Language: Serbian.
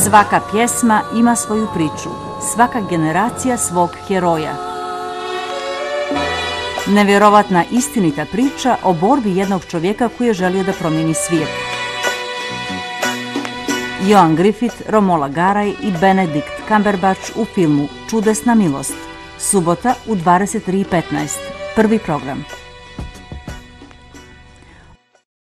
Svaka pjesma ima svoju priču, svaka generacija svog heroja. Nevjerovatna istinita priča o borbi jednog čovjeka koji je želio da promijeni svijet. Ioan Gruffudd, Romola Garai i Benedict Cumberbatch u filmu Čudesna milost. Subota u 23:15. Prvi program.